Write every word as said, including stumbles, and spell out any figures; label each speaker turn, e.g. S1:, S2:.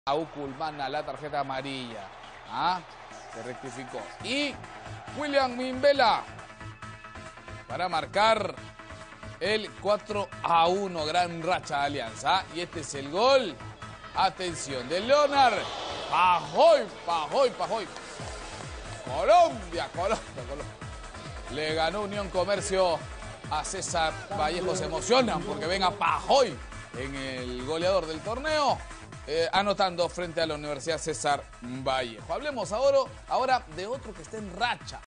S1: A Uculmana la tarjeta amarilla. ¿Ah? Se rectificó. Y William Mimbela para marcar el cuatro a uno. Gran racha de Alianza. Y este es el gol. Atención de Leonard. Pajoy, Pajoy, Pajoy. Colombia, Colombia, Colombia. Le ganó Unión Comercio a César Vallejo. Se emocionan porque ven a Pajoy en el goleador del torneo. Eh, anotando frente a la Universidad César Vallejo. Hablemos ahora, ahora de otro que está en racha.